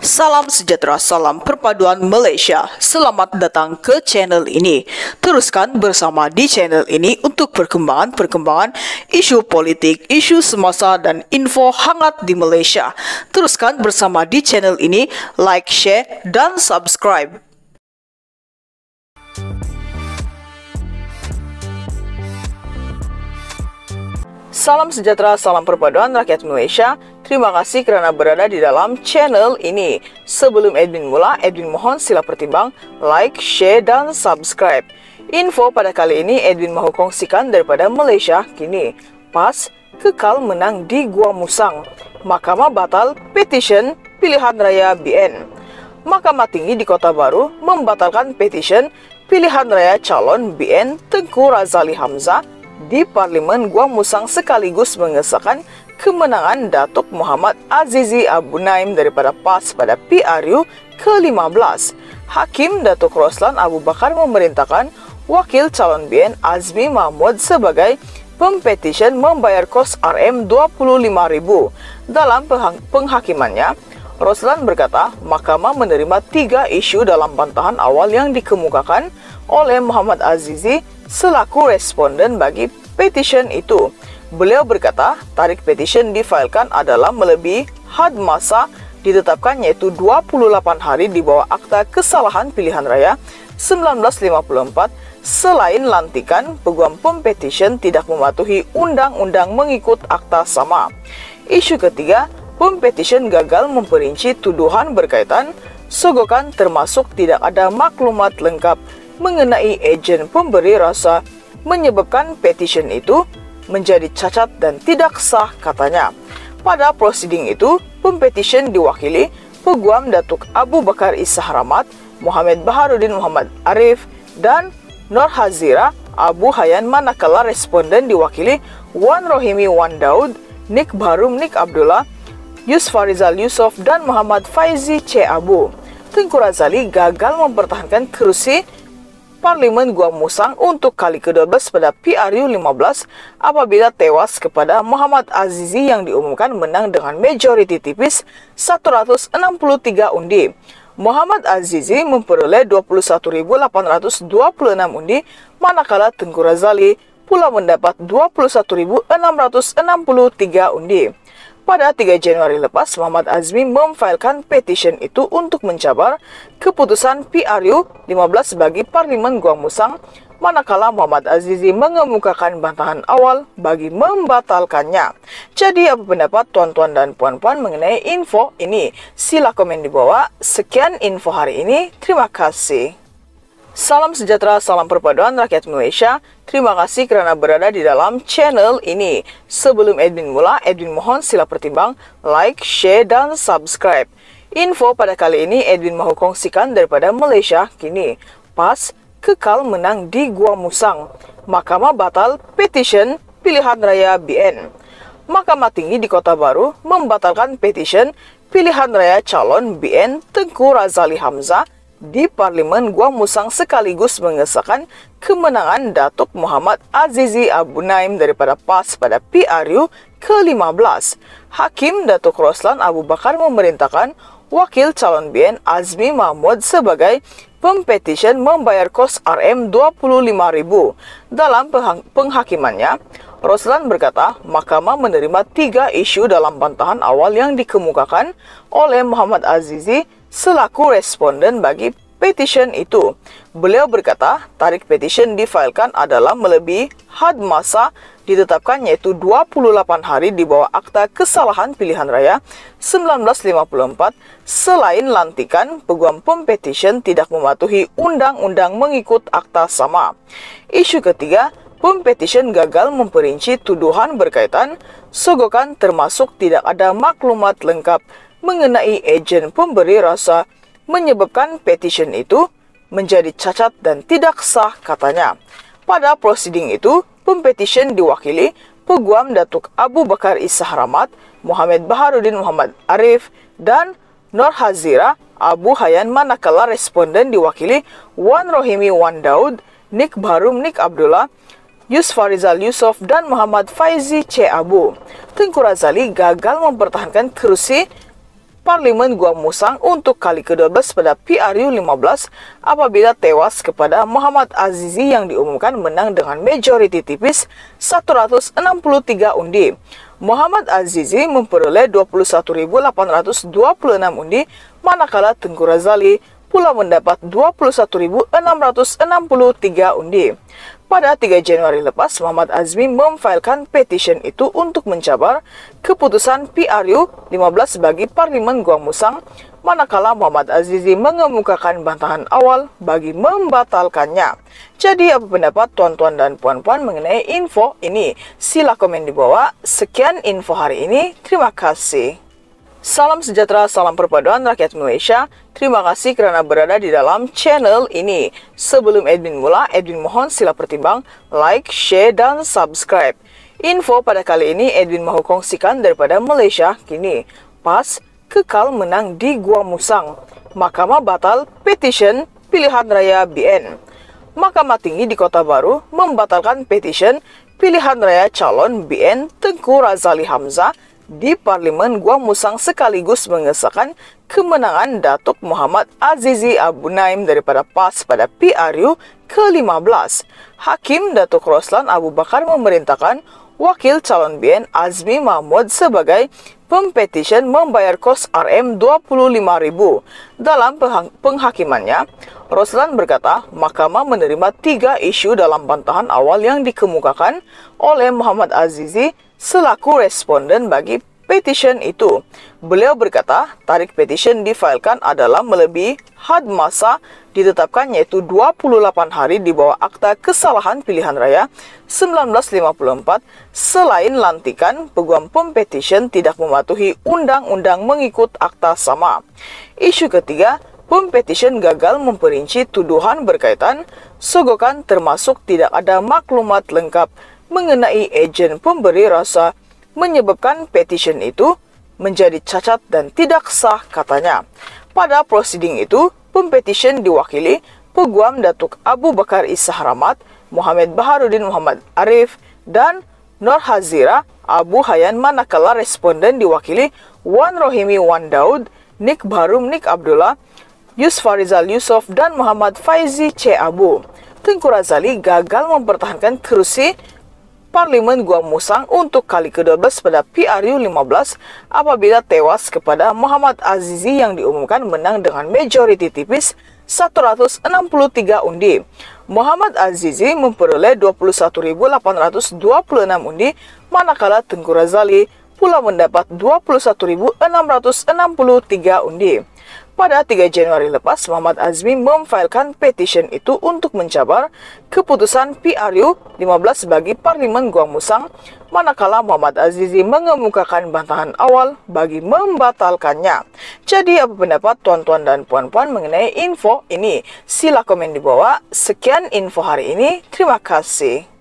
Salam sejahtera, salam perpaduan Malaysia. Selamat datang ke channel ini. Teruskan bersama di channel ini untuk perkembangan isu politik, isu semasa dan info hangat di Malaysia. Teruskan bersama di channel ini, like, share, dan subscribe. Salam sejahtera, salam perpaduan rakyat Malaysia. Terima kasih kerana berada di dalam channel ini. Sebelum Edwin mula, Edwin mohon sila pertimbang, like, share, dan subscribe. Info pada kali ini Edwin mahu kongsikan daripada Malaysia kini. PAS kekal menang di Gua Musang. Mahkamah batal petisyen pilihan raya BN. Mahkamah Tinggi di Kota Baru membatalkan petisyen pilihan raya calon BN Tengku Razali Hamzah di Parlimen Gua Musang sekaligus mengesahkan kemenangan Datuk Muhammad Azizi Abu Naim daripada PAS pada PRU ke-15. Hakim Datuk Roslan Abu Bakar memerintahkan wakil calon BN Azmi Mahmud sebagai pempetisyen membayar kos RM25,000. Dalam penghakimannya, Roslan berkata mahkamah menerima 3 isu dalam bantahan awal yang dikemukakan oleh Muhammad Azizi selaku responden bagi petisyen itu. Beliau berkata, tarikh petisyen difailkan adalah melebihi had masa ditetapkan iaitu 28 hari di bawah Akta Kesalahan Pilihan Raya 1954. Selain lantikan, peguam pempetisyen tidak mematuhi undang-undang mengikut akta sama. Isu ketiga, pempetisyen gagal memperinci tuduhan berkaitan sogokan termasuk tidak ada maklumat lengkap mengenai ejen pemberi rasa menyebabkan petisyen itu menjadi cacat dan tidak sah katanya. Pada prosiding itu, pempetisyen diwakili Peguam Datuk Abu Bakar Isah Rahmat, Muhammad Baharudin Muhammad Arif, dan Nur Hazira Abu Hayan, manakala responden diwakili Wan Rohimi Wan Daud, Nik Baharum Nik Abdullah, Yusfarizal Yusof, dan Muhammad Faizi C. Abu. Tengku Razali gagal mempertahankan kerusi Parlimen Gua Musang untuk kali ke-12 pada PRU 15 apabila tewas kepada Muhammad Azizi yang diumumkan menang dengan majoriti tipis 163 undi. Muhammad Azizi memperoleh 21.826 undi, manakala Tengku Razali pula mendapat 21.663 undi. Pada 3 Januari lepas, Muhammad Azmi memfailkan petisyen itu untuk mencabar keputusan PRU 15 bagi Parlimen Gua Musang, manakala Muhammad Azizi mengemukakan bantahan awal bagi membatalkannya. Jadi apa pendapat tuan-tuan dan puan-puan mengenai info ini? Sila komen di bawah. Sekian info hari ini. Terima kasih. Salam sejahtera, salam perpaduan rakyat Malaysia. Terima kasih kerana berada di dalam channel ini. Sebelum Edwin mula, Edwin mohon sila pertimbang, like, share, dan subscribe. Info pada kali ini Edwin mahu kongsikan daripada Malaysia kini. PAS kekal menang di Gua Musang. Mahkamah batal petisyen pilihan raya BN. Mahkamah Tinggi di Kota Baru membatalkan petisyen pilihan raya calon BN Tengku Razali Hamzah di Parlimen Gua Musang sekaligus mengesahkan kemenangan Datuk Muhammad Azizi Abu Naim daripada PAS pada PRU ke-15. Hakim Datuk Roslan Abu Bakar memerintahkan wakil calon BN Azmi Mahmud sebagai pempetisyen membayar kos RM25,000. Dalam penghakimannya, Roslan berkata mahkamah menerima 3 isu dalam bantahan awal yang dikemukakan oleh Muhammad Azizi selaku responden bagi petisyen itu. Beliau berkata, tarikh petisyen difailkan adalah melebihi had masa ditetapkan yaitu 28 hari di bawah Akta Kesalahan Pilihan Raya 1954. Selain lantikan, peguam pempetisyen tidak mematuhi undang-undang mengikut akta sama. Isu ketiga, pempetisyen gagal memperinci tuduhan berkaitan sogokan termasuk tidak ada maklumat lengkap mengenai ejen pemberi rasa menyebabkan petisyen itu menjadi cacat dan tidak sah katanya. Pada prosiding itu, pempetisyen diwakili Peguam Datuk Abu Bakar Isah Rahmat, Muhammad Baharudin Muhammad Arif, dan Nur Hazira Abu Hayan, manakala responden diwakili Wan Rohimi Wan Daud, Nik Baharum Nik Abdullah, Yusfarizal Yusof, dan Muhammad Faizi C. Abu. Tengku Razali gagal mempertahankan kerusi Parlemen Gua Musang untuk kali ke-12 pada PRU 15 apabila tewas kepada Muhammad Azizi yang diumumkan menang dengan majority tipis 163 undi. Muhammad Azizi memperoleh 21.826 undi, manakala Tengku Razali pula mendapat 21.663 undi. Pada 3 Januari lepas, Muhammad Azmi memfailkan petition itu untuk mencabar keputusan PRU 15 bagi Parlemen Gua Musang, manakala Muhammad Azizi mengemukakan bantahan awal bagi membatalkannya. Jadi apa pendapat tuan-tuan dan puan-puan mengenai info ini? Sila komen di bawah. Sekian info hari ini. Terima kasih. Salam sejahtera, salam perpaduan rakyat Malaysia. Terima kasih kerana berada di dalam channel ini. Sebelum Edwin mula, Edwin mohon sila pertimbang like, share, dan subscribe. Info pada kali ini Edwin mahu kongsikan daripada Malaysia kini. PAS kekal menang di Gua Musang. Mahkamah batal petition pilihan raya BN. Mahkamah Tinggi di Kota Baru membatalkan petition pilihan raya calon BN Tengku Razali Hamzah di Parlimen Gua Musang sekaligus mengesahkan kemenangan Datuk Muhammad Azizi Abu Naim daripada PAS pada PRU ke-15. Hakim Datuk Roslan Abu Bakar memerintahkan wakil calon BN Azmi Mahmud sebagai pempetisyen membayar kos RM25.000. Dalam penghakimannya, Roslan berkata mahkamah menerima 3 isu dalam bantahan awal yang dikemukakan oleh Muhammad Azizi selaku responden bagi petisyen itu. Beliau berkata, tarikh petisyen difailkan adalah melebihi had masa ditetapkan, yaitu 28 hari di bawah Akta Kesalahan Pilihan Raya 1954. Selain lantikan, peguam pempetisyen tidak mematuhi undang-undang mengikut akta sama. Isu ketiga, pempetisyen gagal memperinci tuduhan berkaitan sogokan termasuk tidak ada maklumat lengkap mengenai ejen pemberi rasa menyebabkan petisyen itu menjadi cacat dan tidak sah katanya. Pada prosiding itu, pempetisyen diwakili Peguam Datuk Abu Bakar Isah Rahmat, Muhammad Baharudin Muhammad Arif, dan Nur Hazira Abu Hayan, manakala responden diwakili Wan Rohimi Wan Daud, Nik Baharum Nik Abdullah, Yusfarizal Yusof, dan Muhammad Faizi C. Abu. Tengku Razali gagal mempertahankan kerusi Parlemen Gua Musang untuk kali ke-12 pada PRU 15 apabila tewas kepada Muhammad Azizi yang diumumkan menang dengan majority tipis 163 undi. Muhammad Azizi memperoleh 21.826 undi, manakala Tengku Razali pula mendapat 21.663 undi. Pada 3 Januari lepas, Muhammad Azmi memfailkan petition itu untuk mencabar keputusan PRU 15 bagi Parlemen Gua Musang, manakala Muhammad Azizi mengemukakan bantahan awal bagi membatalkannya. Jadi apa pendapat tuan-tuan dan puan-puan mengenai info ini? Sila komen di bawah. Sekian info hari ini. Terima kasih.